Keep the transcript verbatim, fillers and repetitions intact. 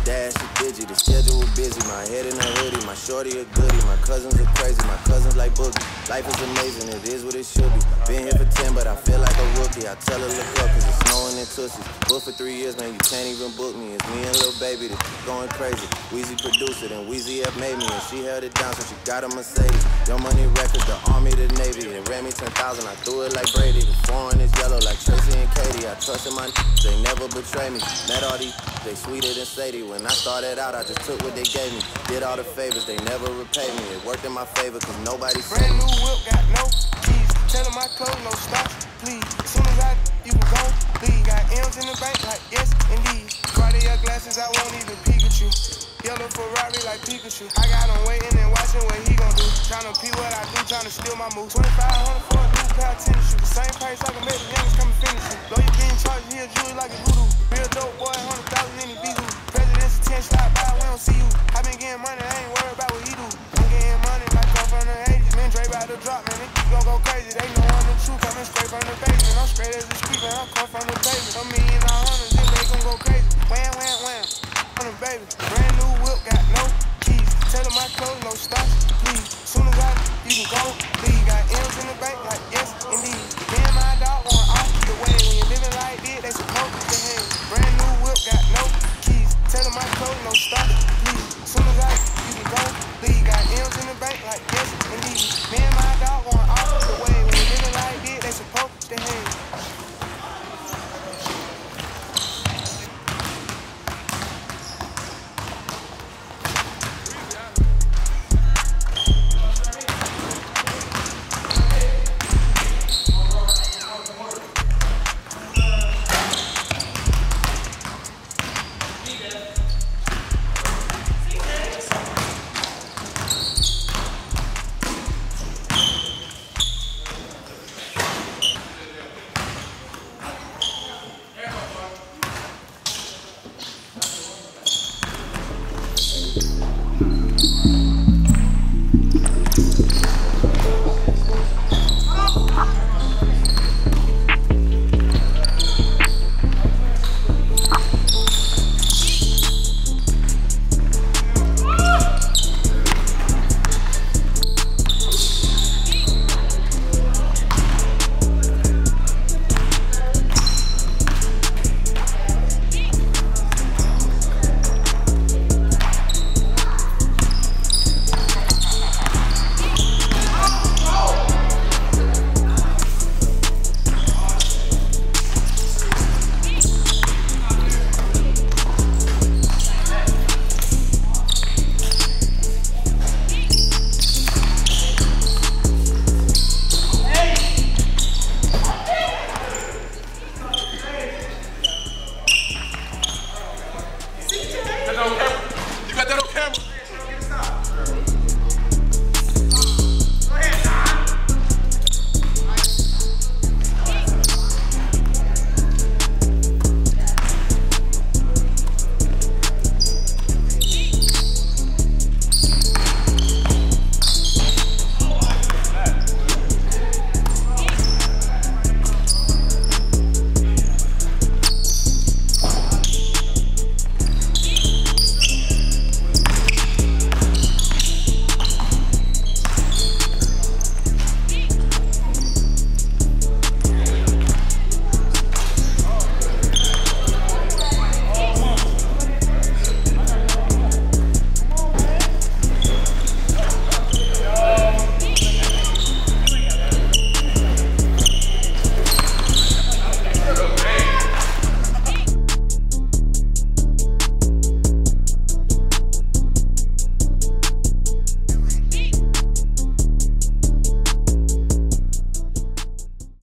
dash is digi, the schedule busy. My head in a hoodie, my shorty a goodie. My cousins are crazy, my cousins like boogie. Life is amazing, it is what it should be. Been here for ten, but I feel like a rookie. I tell her look up, cause it's snowing in Tussies. Booked for three years, man, you can't even book me. It's me and Lil Baby, that's going crazy. Weezy produced it, and Weezy F made me, and she held it down, so she got a Mercedes. Your Money Records, the Army, the Navy. It ran me ten thousand, I threw it like Brady. The foreign is yellow like Tracy and Katie. I trusted my n***s, they never betray me. Met all these, they sweeter than Sadie. When I started out, I just took what they gave me. Did all the favors, they never repaid me. It worked in my favor, cause nobody saved me. Brand new whip, got no keys. Tell them my clothes, no stops, please. Soon as I, you can go, leave. Got M's in the bank, like yes, indeed. Cartier glasses, I won't even peek at you. Yellow Ferrari like Pikachu. I got him waiting and watching what he gon' do. Tryna pee what I do, tryna steal my moves. twenty-five hundred for a new pair of tennis shoes. Same price I can make the youngest come and finish it. Lawyer getting charged, he a jewelry like a voodoo. Real dope boy, hundred thousand in his visa. President's ten slide by, we don't see you. I been getting money, I ain't worried about what he do. I'm getting money like I'm from the eighties. Man, Dre about to drop, man, they gon' go crazy. They know I'm the truth, coming straight from the basement. I'm straight as a street, man, I come from the basement. A million all hundreds, then they gon' go crazy. Wham, wham, wham. Baby, brand new whip, got no keys. Tell them my clothes, no stops, please. Soon as I, you can go, leave. Got M's in the bank, like yes, indeed. Me and my dog going off the way. When you're living like this, they supposed to have. Brand new whip, got no keys. Tell them my clothes, no stops, please. Soon as I, you can go, leave. Got M's in the bank, like yes, indeed. Me and my dog going off the way. When you're living like this, they supposed to have. Thank you.